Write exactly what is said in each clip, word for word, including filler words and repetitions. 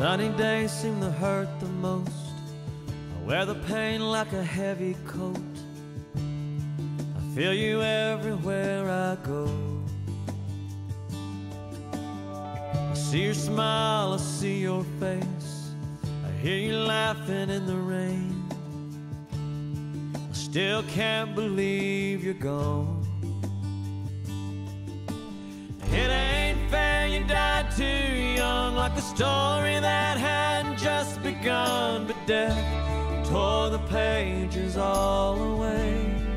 Sunny days seem to hurt the most. I wear the pain like a heavy coat. I feel you everywhere I go. I see your smile, I see your face. I hear you laughing in the rain. I still can't believe you're gone. It ain't fair you died too young, like a story that hadn't just begun. But death tore the pages all away.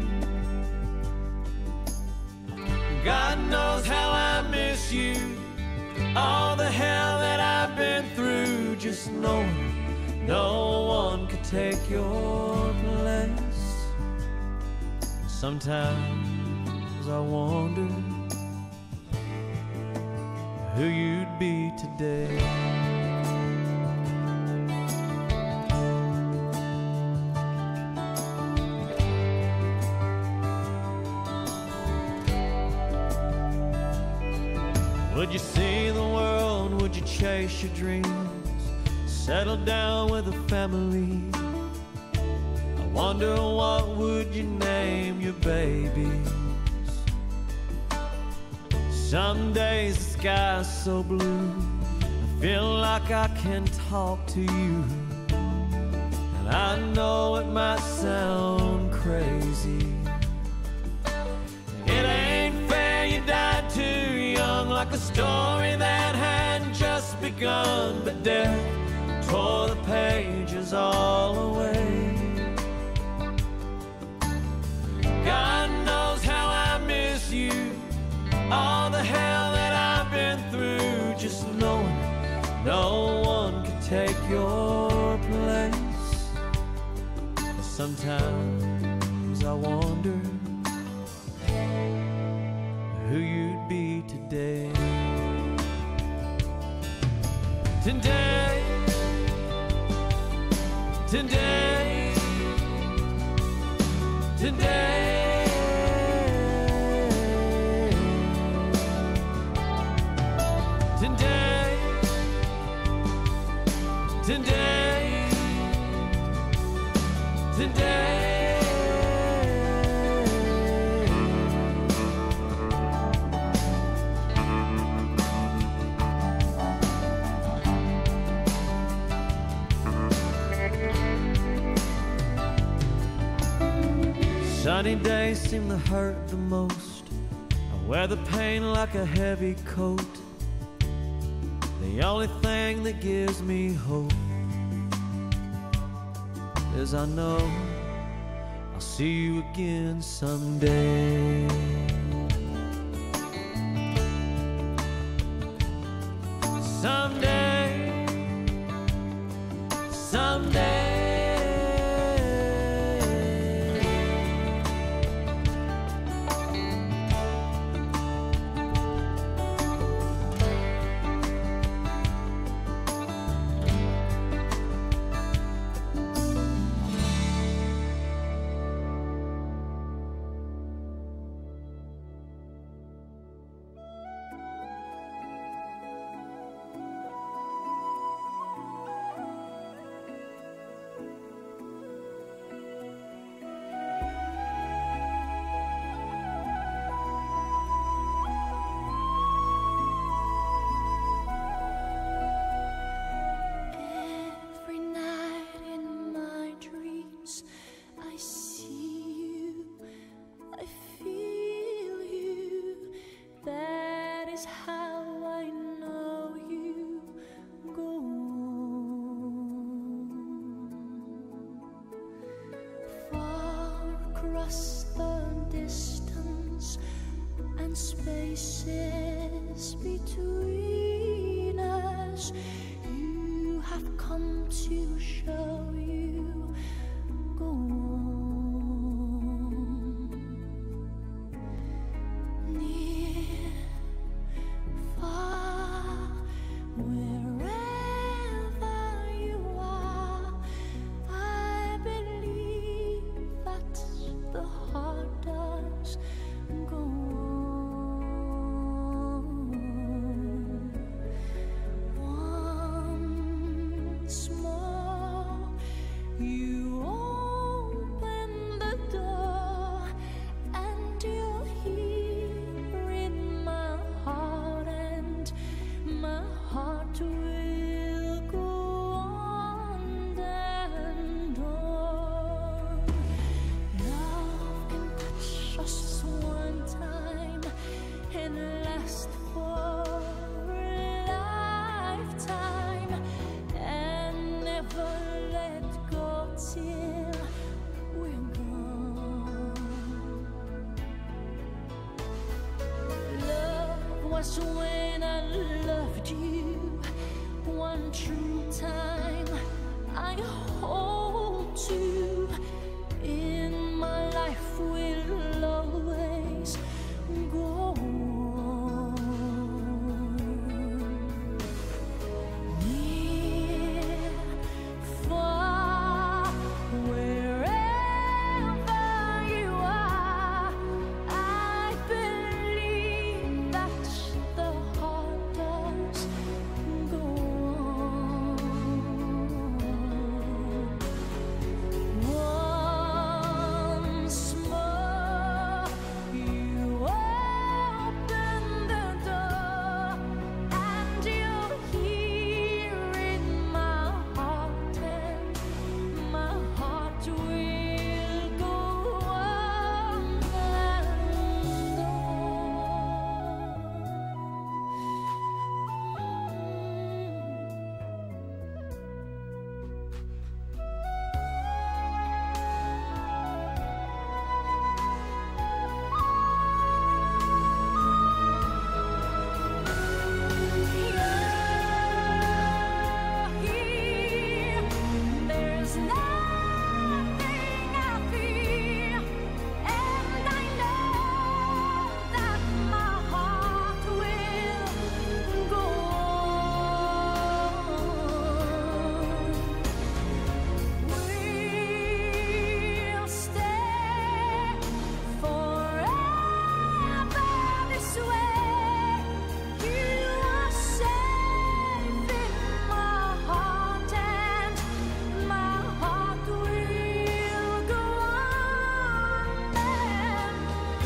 God knows how I miss you, all the hell that I've been through. Just knowing no one could take your place. Sometimes I wonder who you'd be today. Would you see the world? Would you chase your dreams? Settle down with a family? I wonder what would you name your babies? Some days the sky's so blue, I feel like I can talk to you. And I know it might sound crazy. It ain't fair you died too young, like a story that hadn't just begun. But death tore the pages all away. God knows how I miss you, all the hell that I've been through. Just knowing no one could take your place. Sometimes I wonder who you'd be today. Today, today, today. Today, today, today. Sunny days seem to hurt the most. I wear the pain like a heavy coat. The only thing that gives me hope is I know I'll see you again someday. Someday, someday. Spaces between us, you have come to show you go on. Near, far, wherever you are, I believe that the heart does go on. One never let go till we're gone. Love was when I loved you one true time. I hold to in my life will always go on. Near, far, wherever you are, I believe that the heart does go on. Once more, you open the door, and you're here in my heart, and my heart will go on and there's nothing I fear, and I know that my heart will go on. We'll stay forever this way. You are safe in my heart, and my heart will go on and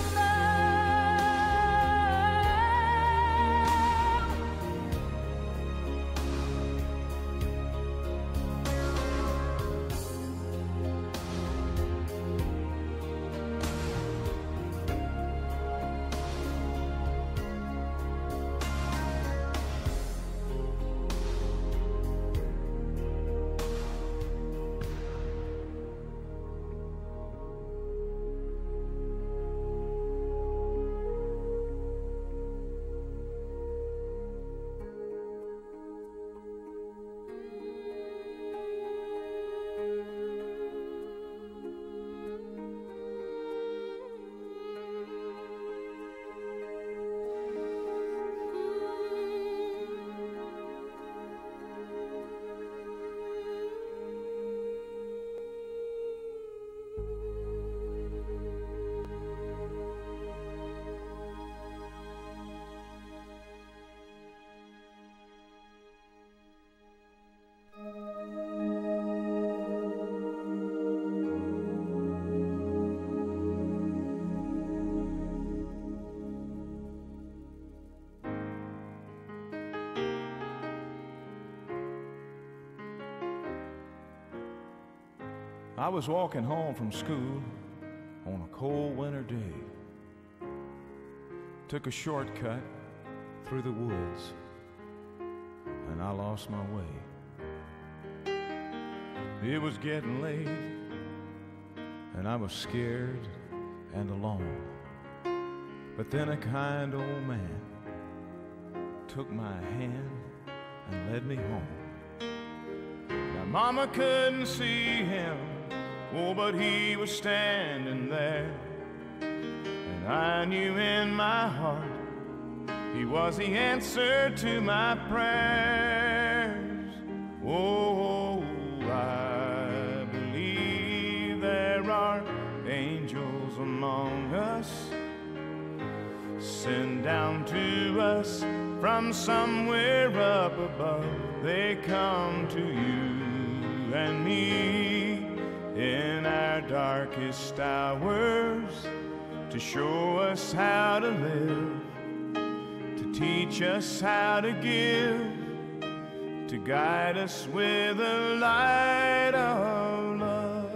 I was walking home from school on a cold winter day. Took a shortcut through the woods, and I lost my way. It was getting late, and I was scared and alone. But then a kind old man took my hand and led me home. Now Mama couldn't see him, oh, but he was standing there. And I knew in my heart he was the answer to my prayers. Oh, I believe there are angels among us, sent down to us from somewhere up above. They come to you and me in our darkest hours to show us how to live, to teach us how to give, to guide us with the light of love.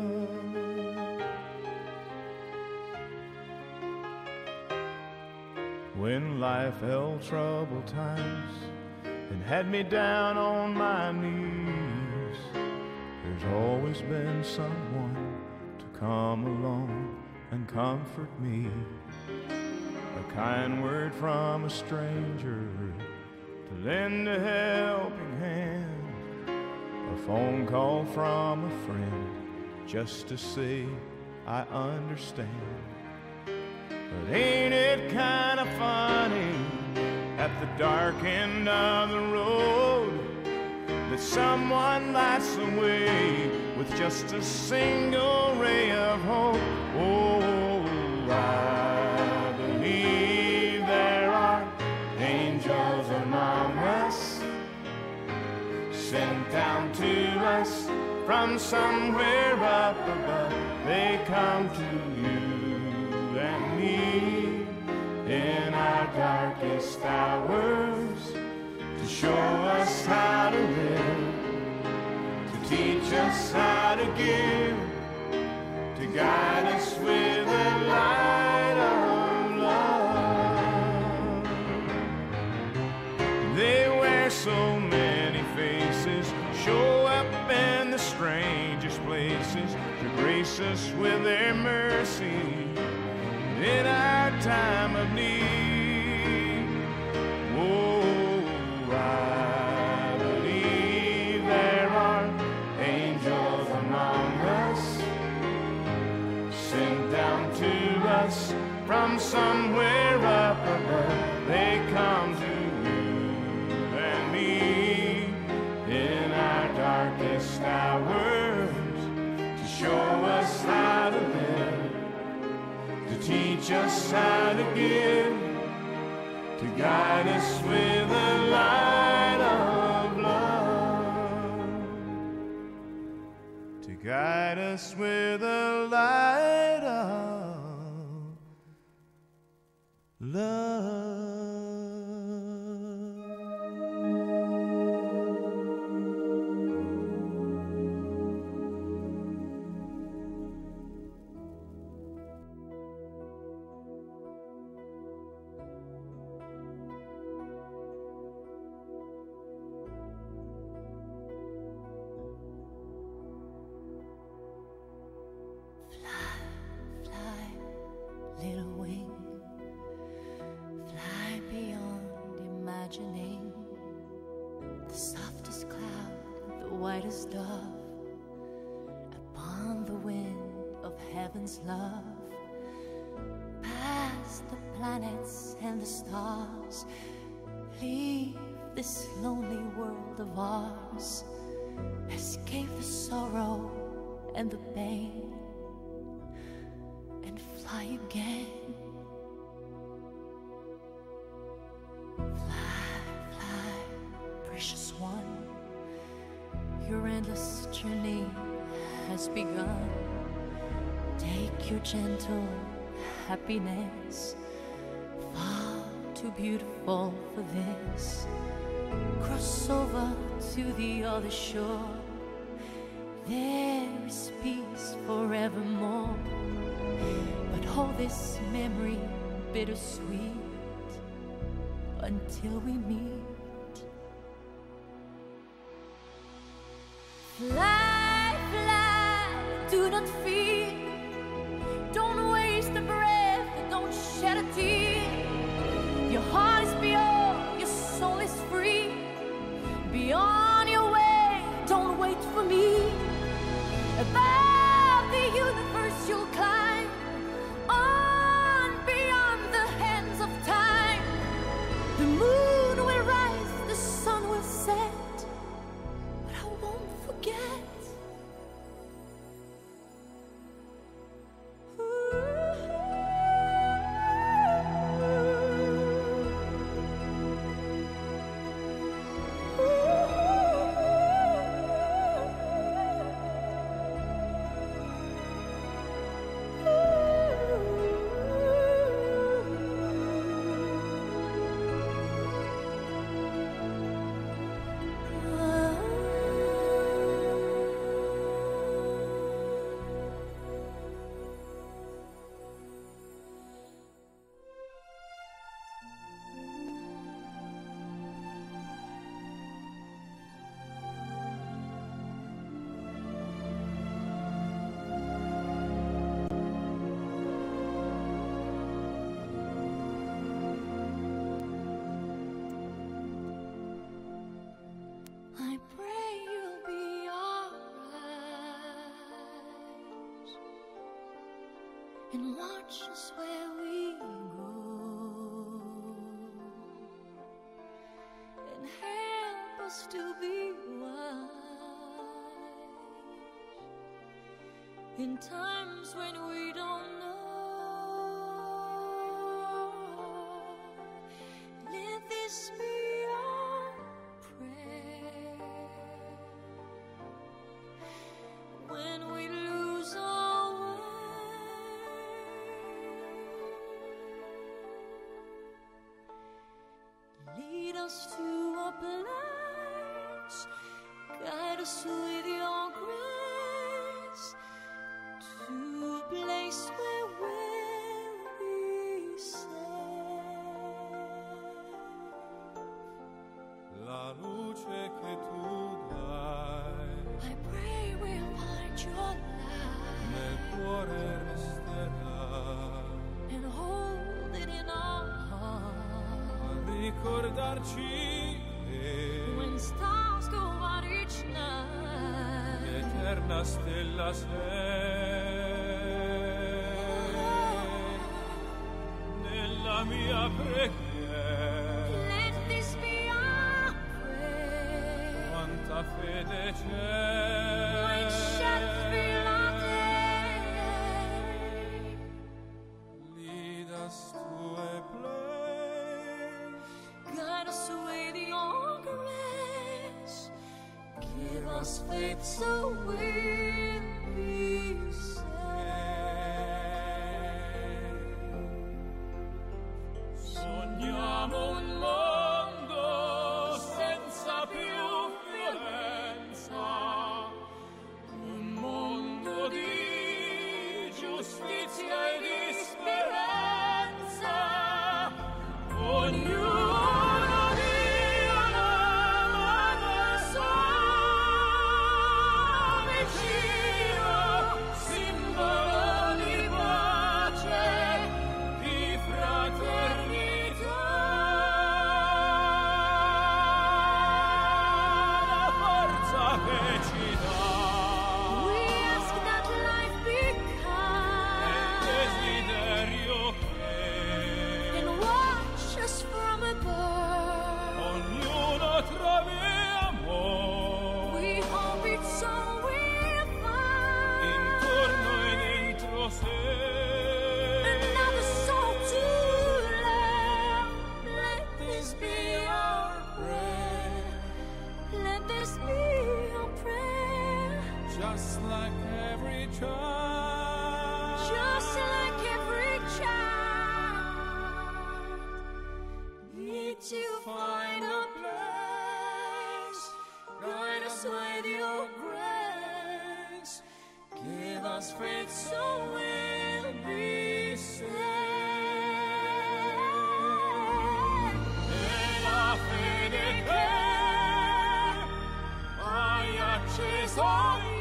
When life held troubled times and had me down on my knees, there's always been someone to come along and comfort me. A kind word from a stranger to lend a helping hand, a phone call from a friend just to say I understand. But ain't it kind of funny at the dark end of the road that someone lights the way with just a single ray of hope? Oh, I believe there are angels among us, sent down to us from somewhere up above. They come to you and me in our darkest hours to show us how to live, to teach us how to give, to guide us with the light of love. They wear so many faces, show up in the strangest places to grace us with their mercy in our time of need. Oh, I believe there are angels among us, sent down to us from somewhere up above. They come to you and me in our darkest hours to show us how to live, to teach us how to give, to guide us with the light of love, to guide us with the light of love. Little wing, fly beyond imagining. The softest cloud, the whitest dove, upon the wind of heaven's love. Past the planets and the stars, leave this lonely world of ours. Escape the sorrow and the pain, fly again. Fly, fly, precious one, your endless journey has begun. Take your gentle happiness, far too beautiful for this. Cross over to the other shore, there is peace forevermore. But hold this memory bittersweet until we meet. Fly, fly, do not fear. Don't waste a breath, don't shed a tear. Your heart is pure, your soul is free. Be on your way, don't wait for me. Above the universe you'll climb, on beyond the hands of time. The moon will rise, the sun will set, but I won't forget. and watch us where we go, and help us to be wise in times when we don't know. Let this be our prayer when we lose our way. Lead us to a place, guide us with your grace, to a place where we'll be safe. La luce che tu dai I pray we'll find your light nel cuore resterà, and hold it in our heart. a ricordarci che When stars go out each night, l'eterna stella sei nella mia preghiera. let this be our prayer. Quanta fede When c'è, shadows fill our day, lead us to a place, guide us with your grace. Give us faith so we'll be safe. sogniamo un mondo senza più violenza, un mondo di giustizia e di speranza. Ognuno dia la mano al suo vicino, simbolo di pace, di fraternità. La forza che ci dà We ask that life be è il kind desiderio che and watch us from above. ognuno trovi amore We hope it's all we'll find. intorno e dentro sé. Another soul to love. Let this be our prayer. Let this be our prayer. Just like every child, Just like every child, need to find a place. Guide us with your grace. Give us faith so we'll be safe. e la fede che hai acceso